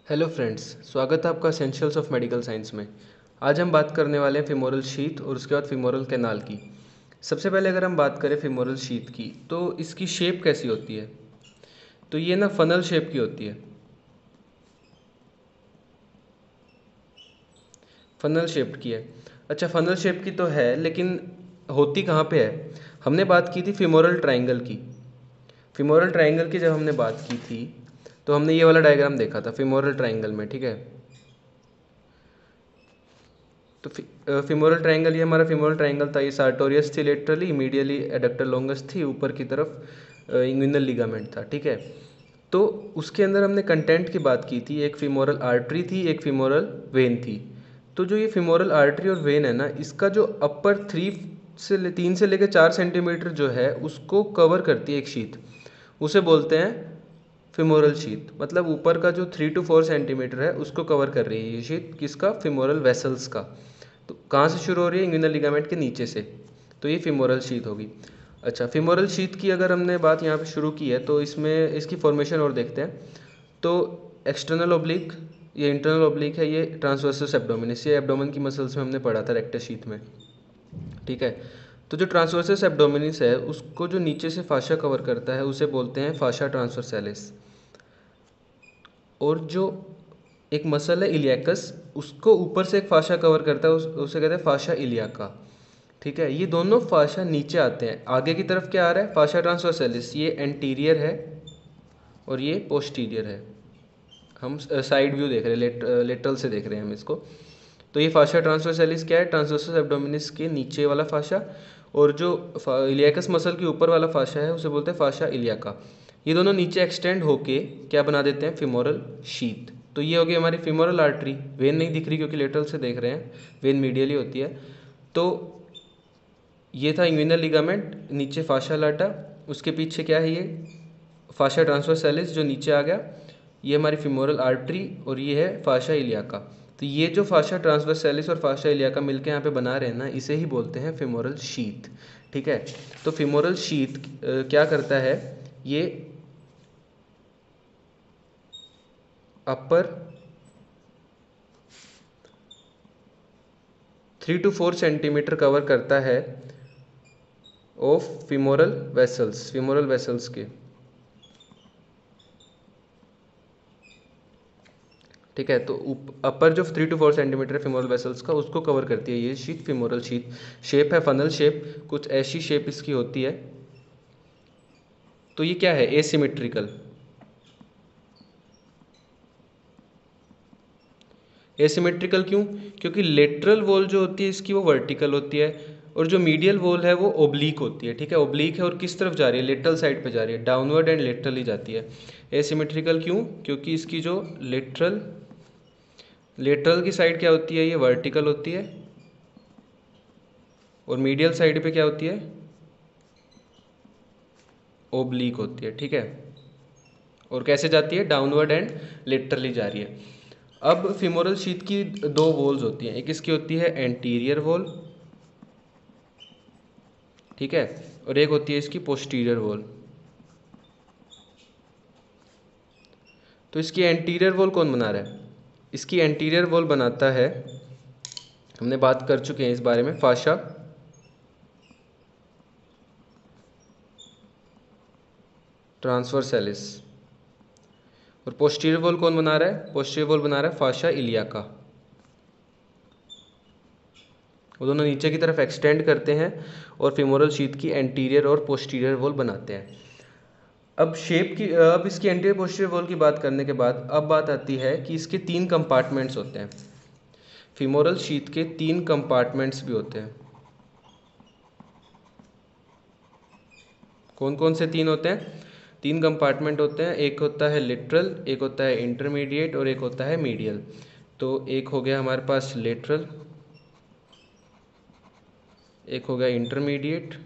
Hello friends, स्वागत है आपका एसेंशियल्स ऑफ मेडिकल साइंस में। आज हम बात करने वाले हैं फीमोरल शीथ और उसके बाद फीमोरल कैनाल की। सबसे पहले अगर हम बात करें फीमोरल शीथ की, तो इसकी शेप कैसी होती है। तो ये ना फनल शेप की होती है। फनल शेप की है। अच्छा, फनल शेप की तो है, लेकिन होती कहाँ पे है। हमने बात की थी फीमोरल ट्रायंगल की। फीमोरल ट्रायंगल की जब हमने बात की थी, तो हमने ये वाला डायग्राम देखा था फीमोरल ट्रायंगल में, ठीक है। तो फीमोरल ट्रायंगल, ये हमारा फीमोरल ट्रायंगल था। ये सार्टोरियस थी लेटरली, मीडियली एडक्टर लॉन्गस थी, ऊपर की तरफ इंग्विनल लिगामेंट था, ठीक है। तो उसके अंदर हमने कंटेंट की बात की थी। एक फीमोरल आर्टरी थी, एक फीमोरल वेन थी। तो जो ये फीमोरल आर्टरी और वेन है ना, इसका जो अपर 3 से लेकर 4 सेंटीमीटर जो है उसको कवर करती है एक शीथ, उसे बोलते हैं फीमोरल शीथ। मतलब ऊपर का जो 3 to 4 सेंटीमीटर है उसको कवर कर रही है ये शीथ, किसका, फीमोरल वेसल्स का। तो कहाँ से शुरू हो रही है, इंग्विनल लिगामेंट के नीचे से। तो ये फीमोरल शीथ होगी। अच्छा, फीमोरल शीथ की अगर हमने बात यहाँ पे शुरू की है, तो इसमें इसकी फॉर्मेशन और देखते हैं। तो एक्सटर्नल ओब्लिक, ये इंटरनल ओब्लिक है, ये ट्रांसवर्सस एब्डोमिनिस, ये एब्डोमेन की मसल्स में हमने पढ़ा था रेक्टस शीथ में, ठीक है। तो जो ट्रांसवर्सस एब्डोमिनिस है उसको जो नीचे से फाशा कवर करता है उसे बोलते हैं फाशा ट्रांसवर्सैलिस। और जो एक मसल है इलियाकस, उसको ऊपर से एक फाशा कवर करता है, उसे कहते हैं फाशा इलियाका, ठीक है। ये दोनों फाशा नीचे आते हैं। आगे की तरफ क्या आ रहा है, फाशा ट्रांसवर्सैलिस, ये एंटीरियर है और ये पोस्टीरियर है। हम साइड व्यू देख रहे हैं, लेटरल से देख रहे हैं हम इसको। तो ये फाशा ट्रांसवर्सैलिस क्या है, ट्रांसवर्सस एब्डोमिनिस के नीचे वाला फाशा। और जो इलियाकस मसल के ऊपर वाला फाशा है उसे बोलते हैं फाशा इलियाका। ये दोनों नीचे एक्सटेंड होके क्या बना देते हैं, फीमोरल शीथ। तो ये हो गई हमारी फीमोरल आर्टरी। वेन नहीं दिख रही क्योंकि लेटरल से देख रहे हैं, वेन मीडियली होती है। तो ये था इंग्विनल लिगामेंट, नीचे फाशा लाटा, उसके पीछे क्या है, ये फाशा ट्रांसवर्सैलिस जो नीचे आ गया, ये हमारी फीमोरल आर्टरी, और ये है फाशा इलियाका। तो ये जो फाशा ट्रांसवर्सैलिस और फाशा इलियाका मिलकर यहाँ पे बना रहे हैं ना, इसे ही बोलते हैं फीमोरल शीथ, ठीक है। तो फीमोरल शीथ क्या करता है, ये अपर 3 to 4 सेंटीमीटर कवर करता है of femoral vessels, femoral vessels के, ठीक है। तो अपर जो 3 to 4 सेंटीमीटर फीमोरल वेसल्स का, उसको कवर करती है ये शीथ, फीमोरल शीथ। शेप है फनल शेप, कुछ ऐसी शेप इसकी होती है। तो ये क्या है, एसिमेट्रिकल। एसिमेट्रिकल क्यों, क्योंकि लेटरल वॉल जो होती है इसकी वो वर्टिकल होती है, और जो मीडियल वॉल है वो ओब्लीक होती है, ठीक है। ओब्लीक है और किस तरफ जा रही है, लेटरल साइड पे जा रही है, डाउनवर्ड एंड लेटरली जाती है। एसिमेट्रिकल क्यों, क्योंकि इसकी जो लेटरल की साइड क्या होती है, ये वर्टिकल होती है, और मीडियल साइड पे क्या होती है, ओब्लीक होती है, ठीक है। और कैसे जाती है, डाउनवर्ड एंड लेटरली जा रही है। अब फीमोरल शीथ की दो वॉल्स होती हैं, एक इसकी होती है एंटीरियर वॉल, ठीक है, और एक होती है इसकी पोस्टीरियर वॉल। तो इसकी एंटीरियर वॉल कौन बना रहा है, इसकी एंटीरियर वॉल बनाता है, हमने बात कर चुके हैं इस बारे में, फाशा ट्रांसवर्सैलिस। और पोस्टीरियर वॉल कौन बना रहा है, पोस्टीरियर वॉल बना रहा है फाशा इलियाका। वो दोनों नीचे की तरफ एक्सटेंड करते हैं और फीमोरल शीथ की एंटीरियर और पोस्टीरियर वॉल बनाते हैं। अब इसकी एंटीरियर पोस्टीरियर वॉल की बात करने के बाद अब बात आती है कि इसके 3 कंपार्टमेंट्स होते हैं। फीमोरल शीथ के 3 कंपार्टमेंट्स भी होते हैं। कौन कौन से 3 होते हैं, 3 कंपार्टमेंट होते हैं। एक होता है लिटरल, एक होता है इंटरमीडिएट, और एक होता है मीडियल। तो एक हो गया हमारे पास लेटरल, एक हो गया इंटरमीडिएट,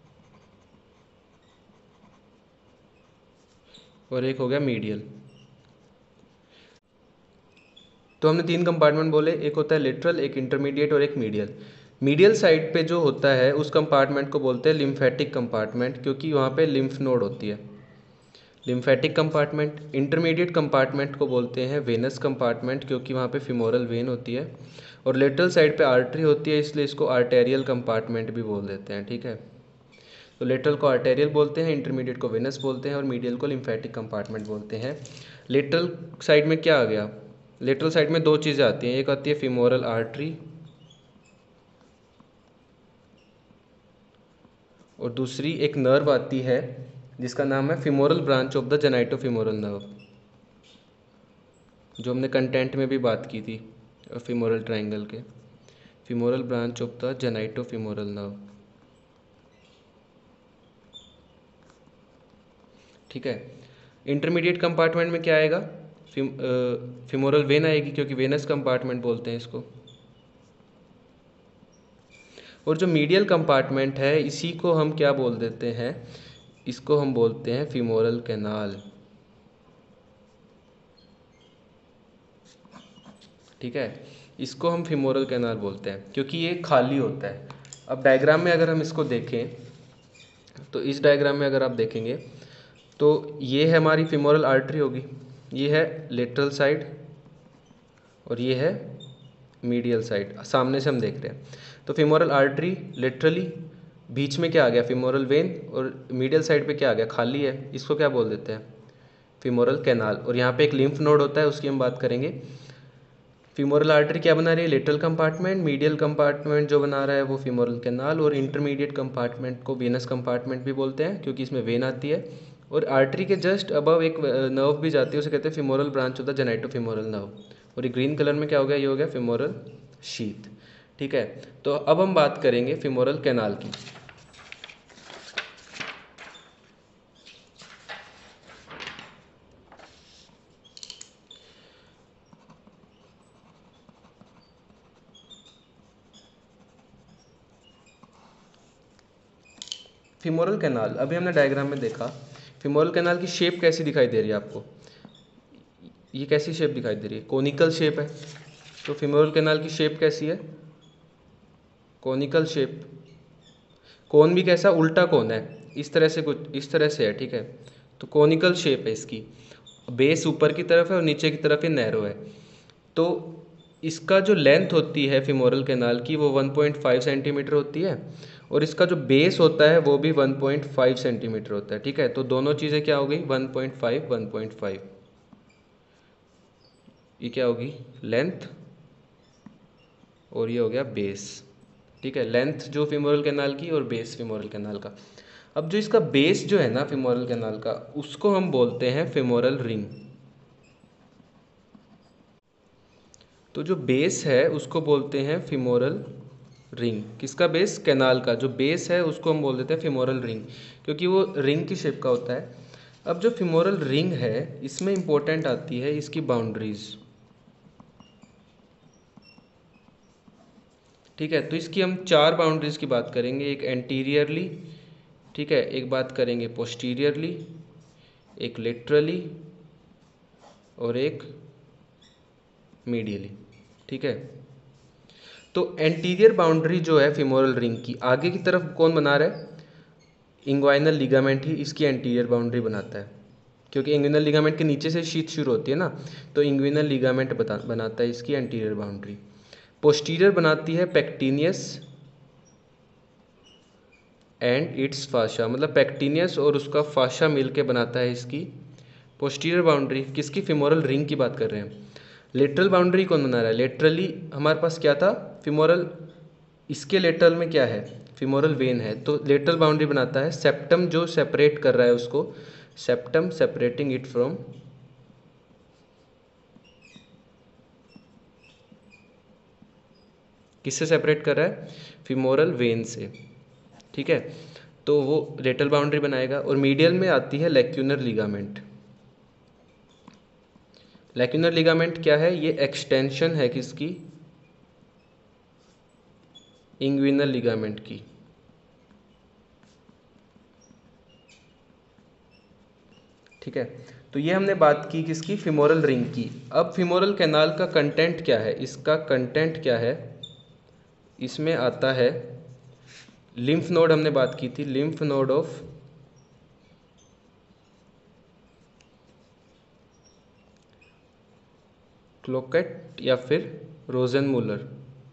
और एक हो गया मीडियल। तो हमने 3 कंपार्टमेंट बोले, एक होता है लिटरल, एक इंटरमीडिएट और एक मीडियल। मीडियल साइड पे जो होता है उस कंपार्टमेंट को बोलते हैं लिम्फेटिक कंपार्टमेंट, क्योंकि वहाँ पे लिम्फ नोड होती है। Lymphatic compartment. इंटरमीडिएट कंपार्टमेंट को बोलते हैं वेनस कंपार्टमेंट, क्योंकि वहाँ पे फीमोरल वेन होती है, और लेटरल साइड पे आर्टरी होती है, इसलिए इसको आर्टेरियल कंपार्टमेंट भी बोल देते हैं। ठीक है, तो लेटरल को आर्टेरियल बोलते हैं, इंटरमीडिएट को वेनस बोलते हैं, और मीडियल को लिम्फेटिक कंपार्टमेंट बोलते हैं। लेटरल साइड में क्या आ गया? लेटरल साइड में दो चीज़ें आती हैं, एक आती है फीमोरल आर्टरी और दूसरी एक नर्व आती है जिसका नाम है femoral branch of the genitofemoral nerve, जो हमने कंटेंट में भी बात की थी फीमोरल ट्रायंगल के। Femoral branch of the genitofemoral nerve. ठीक है, इंटरमीडिएट कंपार्टमेंट में क्या आएगा? फीमोरल वेन आएगी, क्योंकि वेनस कंपार्टमेंट बोलते हैं इसको। और जो मीडियल कंपार्टमेंट है इसी को हम क्या बोल देते हैं? इसको हम बोलते हैं फीमोरल कैनाल। ठीक है, इसको हम फीमोरल कैनाल बोलते हैं क्योंकि ये खाली होता है। अब डायग्राम में अगर हम इसको देखें तो इस डायग्राम में अगर आप देखेंगे तो ये है हमारी फीमोरल आर्टरी होगी, ये है लेटरल साइड और ये है मीडियल साइड, सामने से हम देख रहे हैं। तो फीमोरल आर्टरी लेटरली, बीच में क्या आ गया? फीमोरल वेन, और मीडियल साइड पे क्या आ गया? खाली है, इसको क्या बोल देते हैं? Femoral canal. और यहाँ पे एक लिम्फ नोड होता है, उसकी हम बात करेंगे। फीमोरल आर्टरी क्या बना रही है? Lateral compartment. मीडियल कंपार्टमेंट जो बना रहा है वो फीमोरल कैनाल, और इंटरमीडिएट कंपार्टमेंट को वेनस कंपार्टमेंट भी बोलते हैं क्योंकि इसमें वेन आती है। और आर्टरी के जस्ट अबव एक नर्व भी जाती है, उसे कहते हैं femoral branch of the genitofemoral nerve. और ये ग्रीन कलर में क्या हो गया? ये हो गया फीमोरल शीथ। ठीक है, तो अब हम बात करेंगे फीमोरल कैनाल की। फीमोरल कैनाल, अभी हमने डायग्राम में देखा फीमोरल कैनाल की शेप कैसी दिखाई दे रही है आपको? ये कैसी शेप दिखाई दे रही है? कोनिकल शेप है। तो फीमोरल कैनाल की शेप कैसी है? Conical shape. कोन भी कैसा? उल्टा कोन है, इस तरह से, कुछ इस तरह से है। ठीक है, तो कोनिकल शेप है इसकी, बेस ऊपर की तरफ है और नीचे की तरफ ये नैरो है। तो इसका जो लेंथ होती है फीमोरल कैनाल की वो 1.5 सेंटीमीटर होती है, और इसका जो बेस होता है वो भी 1.5 सेंटीमीटर होता है। ठीक है, तो दोनों चीज़ें क्या हो गई? 1.5 1.5। ये क्या होगी? लेंथ, और ये हो गया बेस। ठीक है, लेंथ जो फीमोरल कैनाल की और बेस फीमोरल कैनाल का। अब जो इसका बेस जो है ना फीमोरल कैनाल का, उसको हम बोलते हैं फीमोरल रिंग। तो जो बेस है उसको बोलते हैं फीमोरल रिंग। किसका बेस? कैनाल का जो बेस है उसको हम बोल देते हैं फीमोरल रिंग, क्योंकि वो रिंग की शेप का होता है। अब जो फीमोरल रिंग है इसमें इंपॉर्टेंट आती है इसकी बाउंड्रीज। ठीक है, तो इसकी हम 4 बाउंड्रीज की बात करेंगे। एक एंटीरियरली, ठीक है, एक बात करेंगे पोस्टीरियरली, एक लेटरली और एक मीडियली। ठीक है, तो एंटीरियर बाउंड्री जो है फीमोरल रिंग की, आगे की तरफ कौन बना रहा है? इंग्वाइनल लिगामेंट ही इसकी एंटीरियर बाउंड्री बनाता है, क्योंकि इंग्विनल लिगामेंट के नीचे से शीथ शुरू होती है ना, तो इंग्विनल लिगामेंट बनाता है इसकी एंटीरियर बाउंड्री। पोस्टीरियर बनाती है पेक्टिनियस एंड इट्स फाशा, मतलब पेक्टिनियस और उसका फाशा मिलके बनाता है इसकी पोस्टीरियर बाउंड्री। किसकी? फीमोरल रिंग की बात कर रहे हैं। लेटरल बाउंड्री कौन बना रहा है? लेटरली हमारे पास क्या था? फीमोरल, इसके लेटरल में क्या है? फीमोरल वेन है, तो लेटरल बाउंड्री बनाता है सेप्टम, जो सेपरेट कर रहा है उसको, सेप्टम सेपरेटिंग इट फ्रॉम, किससे सेपरेट कर रहा है? फीमोरल वेन से। ठीक है, तो वो लेटरल बाउंड्री बनाएगा। और मीडियल में आती है लेक्यूनर लिगामेंट। लेक्यूनर लिगामेंट क्या है? ये एक्सटेंशन है किसकी? इंग्विनल लिगामेंट की। ठीक है, तो ये हमने बात की किसकी? फीमोरल रिंग की। अब फीमोरल कैनाल का कंटेंट क्या है? इसका कंटेंट क्या है? इसमें आता है लिम्फ नोड, हमने बात की थी लिम्फ नोड ऑफ क्लोकेट या फिर रोजेनमुलर।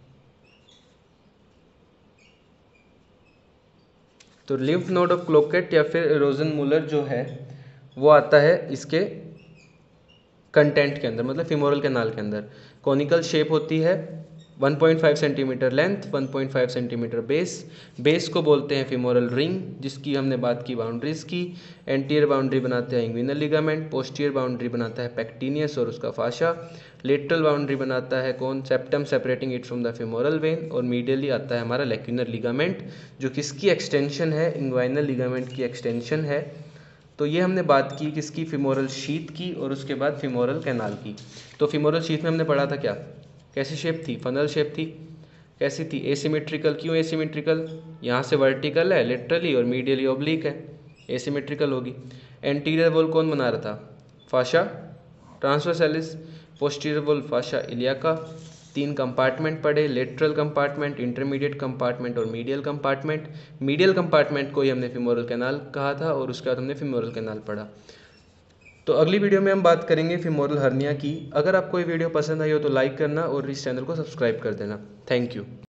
तो लिम्फ नोड ऑफ क्लोकेट या फिर रोजेनमुलर जो है वो आता है इसके कंटेंट के अंदर, मतलब फिमोरल कैनाल के अंदर। कॉनिकल शेप होती है, 1.5 सेंटीमीटर लेंथ, 1.5 सेंटीमीटर बेस को बोलते हैं फिमोरल रिंग, जिसकी हमने बात की बाउंड्रीज की। एंटीरियर बाउंड्री बनाते हैं इंग्विनल लिगामेंट, पोस्टीरियर बाउंड्री बनाता है पेक्टिनियस और उसका फाशा, लेटरल बाउंड्री बनाता है कौन, septum separating it from the femoral vein, और मीडियली आता है हमारा लेक्यूनर लिगामेंट जो किसकी एक्सटेंशन है, इंग्वाइनल लिगामेंट की एक्सटेंशन है। तो ये हमने बात की किसकी, फिमोरल शीथ की, और उसके बाद फिमोरल कैनाल की। तो फिमोरल शीथ में हमने पढ़ा था क्या, कैसी शेप थी, फनल शेप थी। कैसी थी, एसिमेट्रिकल। क्यों एसिमेट्रिकल, यहाँ से वर्टिकल है लेटरली और मीडियली ऑब्लिक है, एसिमेट्रिकल होगी। एंटीरियर वॉल कौन बना रहा था, fascia transversalis, posterior wall fascia iliaca. 3 compartment पढ़े, लेटरल कंपार्टमेंट, इंटरमीडिएट कंपार्टमेंट और मीडियल कंपार्टमेंट। मीडियल कंपार्टमेंट को ही हमने फिमोरल कैनाल कहा था, और उसके बाद हमने फिमोरल कैनाल पढ़ा। तो अगली वीडियो में हम बात करेंगे फिमोरल हर्निया की। अगर आपको ये वीडियो पसंद आई हो तो लाइक करना और इस चैनल को सब्सक्राइब कर देना। Thank you.